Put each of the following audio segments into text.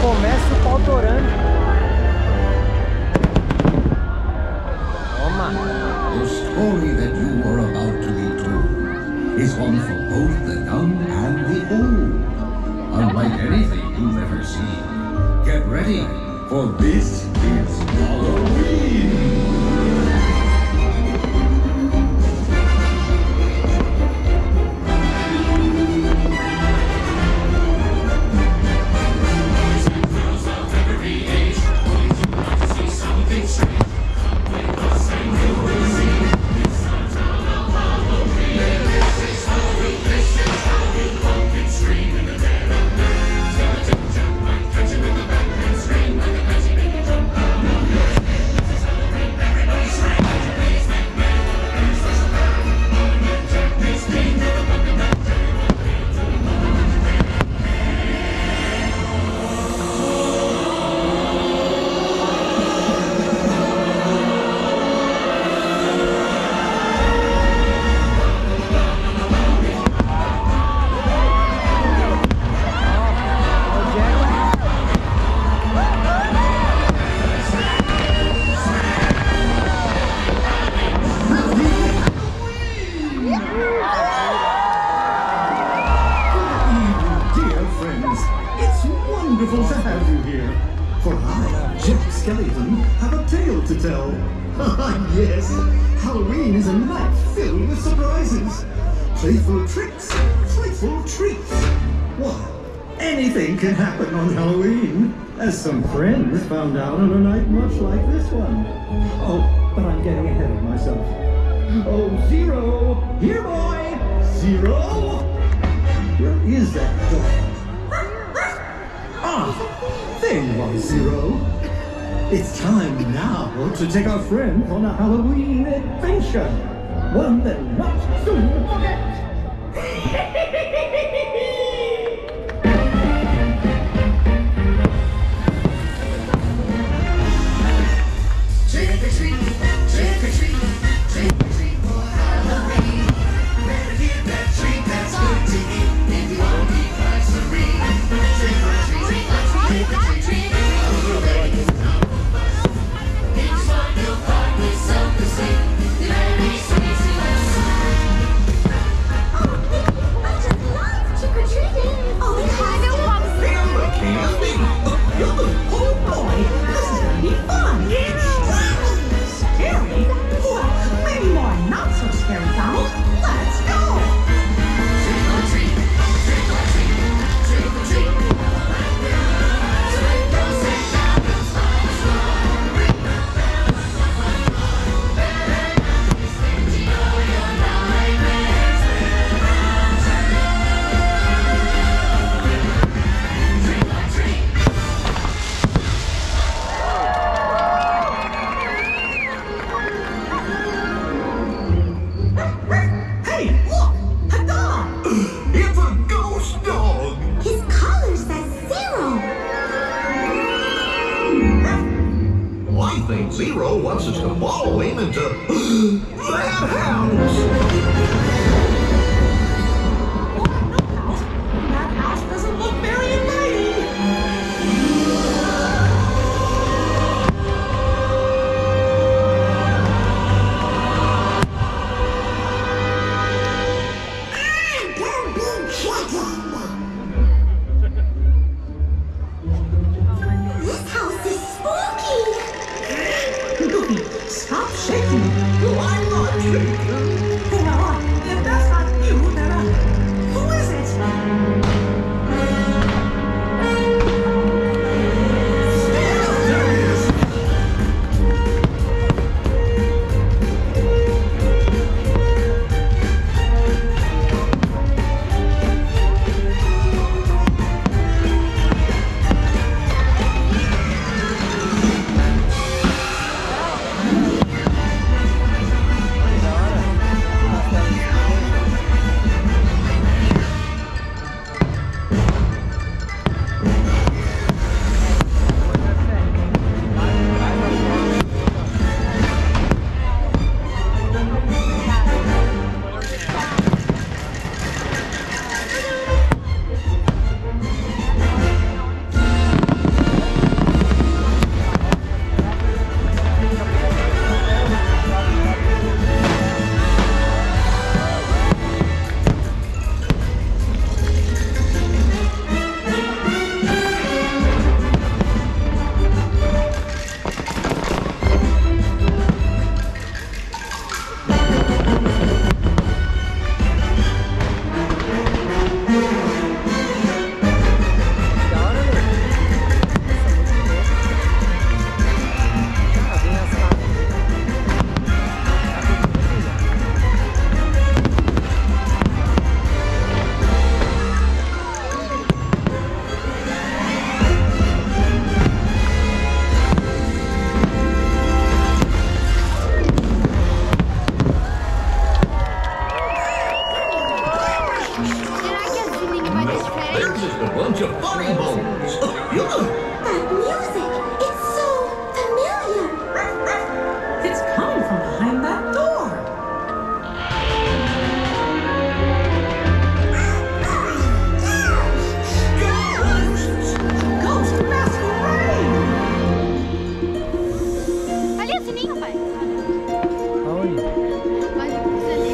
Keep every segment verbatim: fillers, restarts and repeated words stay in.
começa o pau torando. The story that you are about to be told is one for both the young and the old. Unlike anything you've ever seen. Get ready, for this is Halloween! Wonderful to have you here. For I, Jack Skellington, have a tale to tell. Ah, yes, Halloween is a night filled with surprises. Playful tricks, frightful treats. Why, anything can happen on Halloween, as some friends found out on a night much like this one. Oh, but I'm getting ahead of myself. Oh, Zero! Here, boy! Zero! Where is that dog? Ah, there you are, Zero. It's time now to take our friend on a Halloween adventure. One that we'll not soon forget. Trick or treat, trick or treat, trick or treat for Halloween. Better get that treat that's good to eat if you want to eat like serene. Trick or treat, trick or treat, trick or treat. Each one you'll find with something sweet. Very sweet to us. Oh, I just love trick or treating. Oh, we kind of want to. Feel the candy. Oh boy, this is gonna be fun. Scary? Well, maybe more not so scary, Donald. Let's go! Trick or treat, trick or treat, trick or treat. Twinkles and shadows fall strong. Ring the bell, very nice. Enjoy your nightmares. Trick or treat. Hey, look! A dog! It's a ghost dog. His collar says Zero. I think Zero wants us to follow him into that house. That house doesn't look very inviting. Don't be checking. This house is spooky. Goofy, stop shaking. I'm not shaking. Well, if that's not you, then uh, who is it? There he is. owls. That music, it's so familiar. It's coming from behind that door. Ghost masquerade! Ali é o sininho, pai. Aonde? Mas você lê.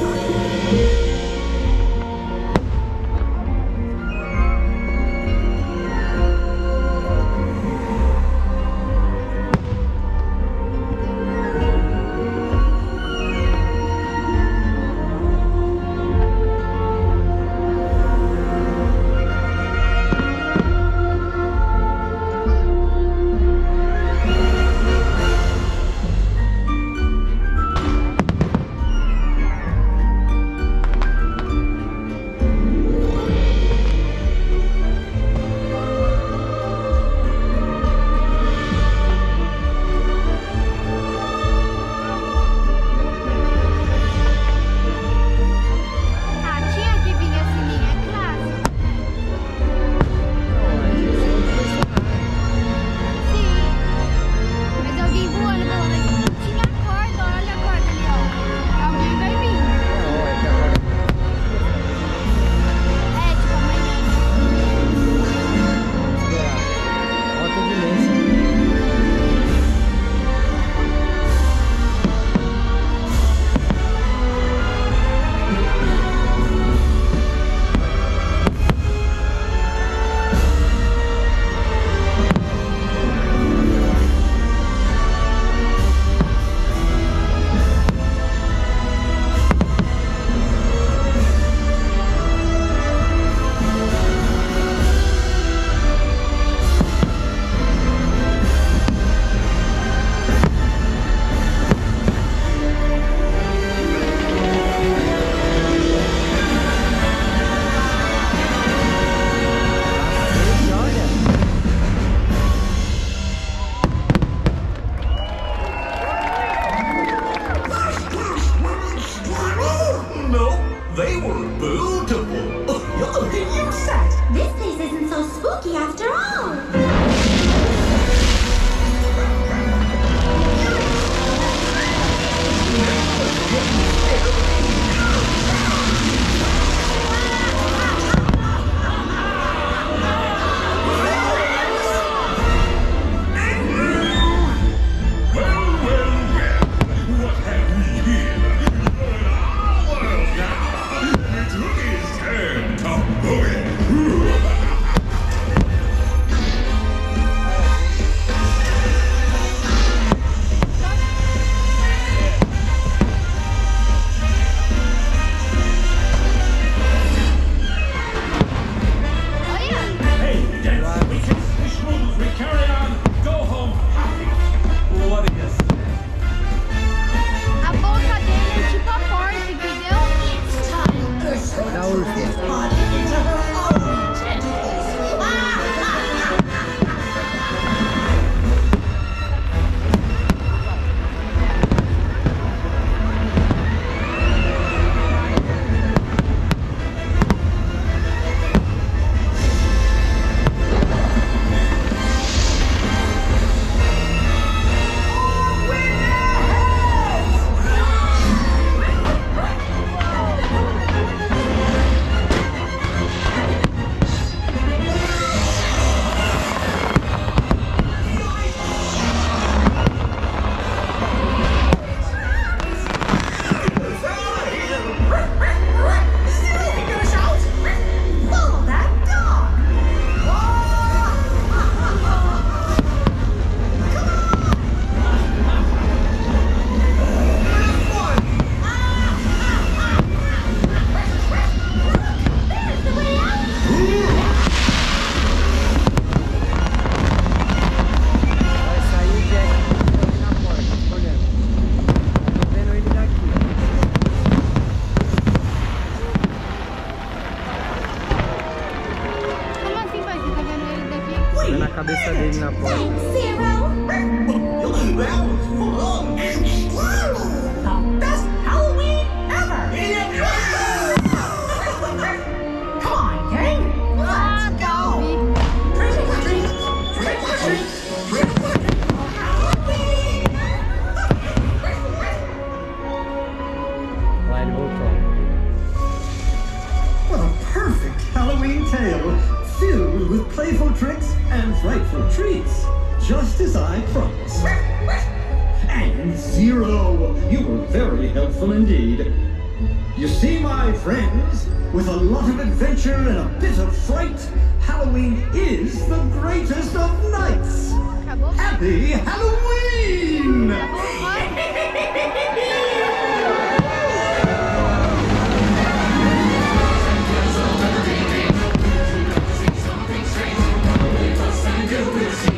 Ah, tinha que vir a sininho, é clássico. Sim, mas alguém voando pelo menos. Tinha a corda, olha a corda ali, ó. Alguém vai vir. Não, é que agora. É, tipo amanhã. Esperar. Rota de lenço. No, they were beautiful. You said This place isn't so spooky after all. Well, well, well, what have we here? Ah, well, now, it is time to boogie. Olha, Hey, dance, we can finish rules, we carry on, go home happy. What do you say? a boca dele é tipo a porta, entendeu? Da Úrsula. body into her own tentacles. cabeça dele na porta. That was fun. The best Halloween ever! Come on, gang! Ah, Let's tá, go! ouvi. playful tricks and frightful treats, just as I promised. And Zero, you were very helpful indeed. You see, my friends, with a lot of adventure and a bit of fright, Halloween is the greatest of nights. Acabou? Happy Halloween! Something strange. Something strange.